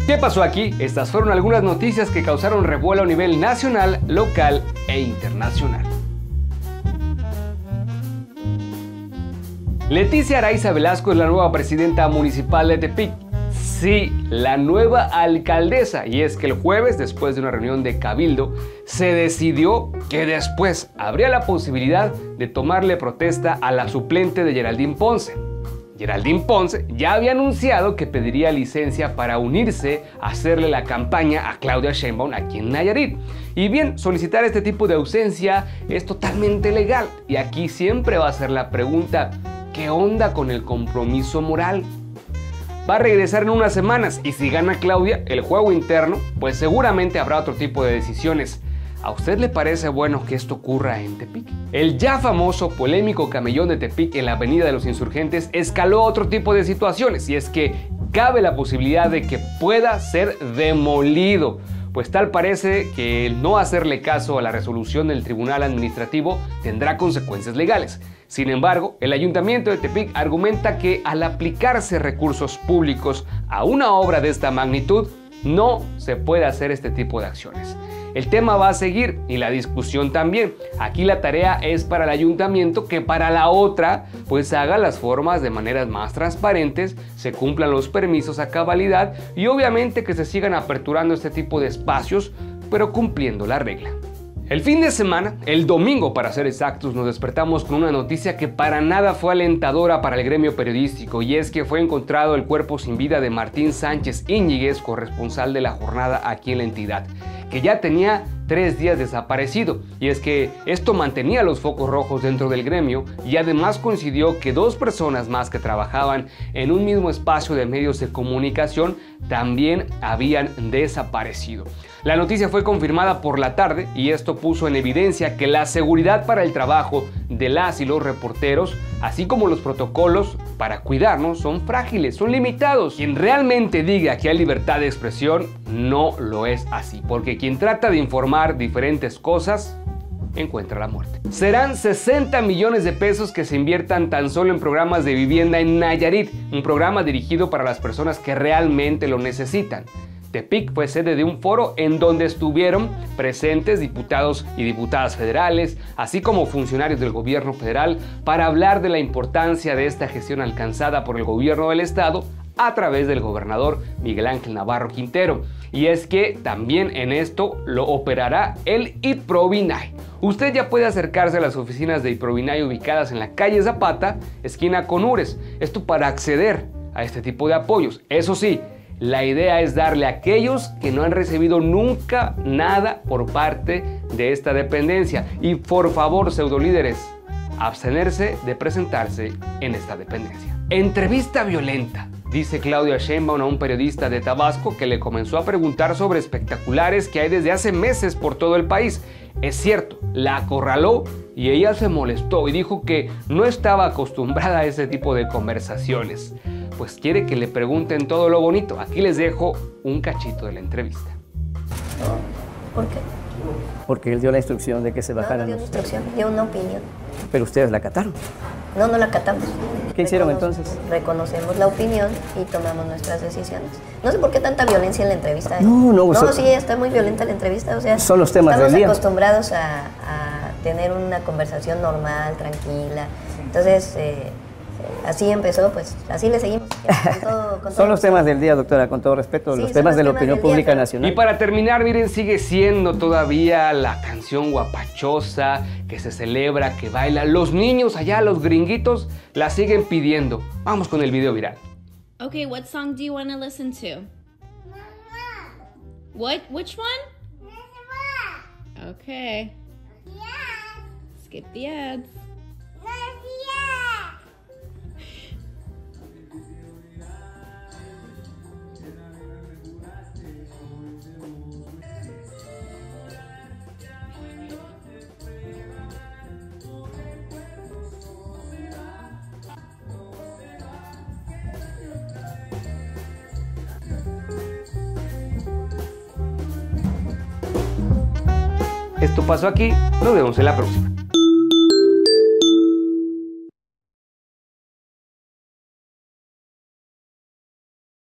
¿Qué pasó aquí? Estas fueron algunas noticias que causaron revuelo a nivel nacional, local e internacional. Leticia Araiza Velasco es la nueva presidenta municipal de Tepic. Sí, la nueva alcaldesa. Y es que el jueves, después de una reunión de cabildo, se decidió que después habría la posibilidad de tomarle protesta a la suplente de Geraldine Ponce. Geraldine Ponce ya había anunciado que pediría licencia para unirse a hacerle la campaña a Claudia Sheinbaum aquí en Nayarit. Y bien, solicitar este tipo de ausencia es totalmente legal. Y aquí siempre va a ser la pregunta, ¿qué onda con el compromiso moral? Va a regresar en unas semanas y si gana Claudia el juego interno, pues seguramente habrá otro tipo de decisiones. ¿A usted le parece bueno que esto ocurra en Tepic? El ya famoso polémico camellón de Tepic en la Avenida de los Insurgentes escaló a otro tipo de situaciones y es que cabe la posibilidad de que pueda ser demolido. Pues tal parece que el no hacerle caso a la resolución del Tribunal Administrativo tendrá consecuencias legales. Sin embargo, el Ayuntamiento de Tepic argumenta que al aplicarse recursos públicos a una obra de esta magnitud, no se puede hacer este tipo de acciones. El tema va a seguir y la discusión también. Aquí la tarea es para el ayuntamiento que para la otra pues haga las formas de maneras más transparentes, se cumplan los permisos a cabalidad y obviamente que se sigan aperturando este tipo de espacios, pero cumpliendo la regla. El fin de semana, el domingo para ser exactos, nos despertamos con una noticia que para nada fue alentadora para el gremio periodístico y es que fue encontrado el cuerpo sin vida de Martín Sánchez Íñiguez, corresponsal de La Jornada aquí en la entidad, que ya tenía 3 días desaparecido. Y es que esto mantenía los focos rojos dentro del gremio y además coincidió que 2 personas más que trabajaban en un mismo espacio de medios de comunicación también habían desaparecido. La noticia fue confirmada por la tarde y esto puso en evidencia que la seguridad para el trabajo de las y los reporteros, así como los protocolos para cuidarnos, son frágiles, son limitados. Quien realmente diga que hay libertad de expresión no lo es así, porque quien trata de informar diferentes cosas encuentra la muerte. Serán 60 millones de pesos que se inviertan tan solo en programas de vivienda en Nayarit, un programa dirigido para las personas que realmente lo necesitan. Tepic fue sede de un foro en donde estuvieron presentes diputados y diputadas federales, así como funcionarios del gobierno federal, para hablar de la importancia de esta gestión alcanzada por el gobierno del estado a través del gobernador Miguel Ángel Navarro Quintero. Y es que también en esto lo operará el IPROVINAI. Usted ya puede acercarse a las oficinas de IPROVINAI ubicadas en la calle Zapata, esquina con Ures. Esto para acceder a este tipo de apoyos. Eso sí, la idea es darle a aquellos que no han recibido nunca nada por parte de esta dependencia. Y por favor, pseudolíderes, abstenerse de presentarse en esta dependencia. Entrevista violenta, dice Claudia Sheinbaum a un periodista de Tabasco que le comenzó a preguntar sobre espectaculares que hay desde hace meses por todo el país. Es cierto, la acorraló y ella se molestó y dijo que no estaba acostumbrada a ese tipo de conversaciones. Pues quiere que le pregunten todo lo bonito. Aquí les dejo un cachito de la entrevista. ¿Por qué? Porque él dio la instrucción de que se bajaran. No dio una instrucción, dio una opinión. Pero ustedes la acataron. No, no la acatamos. ¿Qué hicieron entonces? Reconocemos la opinión y tomamos nuestras decisiones. No sé por qué tanta violencia en la entrevista. No, sí, está muy violenta la entrevista. O sea, son los temas del día. Estamos acostumbrados a tener una conversación normal, tranquila. Entonces, así empezó, pues así le seguimos. Son los temas del día, doctora, con todo respeto, sí, los temas de la opinión pública nacional. Y para terminar, miren, sigue siendo todavía la canción guapachosa que se celebra, que baila. Los niños allá, los gringuitos, la siguen pidiendo. Vamos con el video viral. Okay, what song do you want to listen to? What? Which one? Okay. Skip the ads. Esto pasó aquí, nos vemos en la próxima.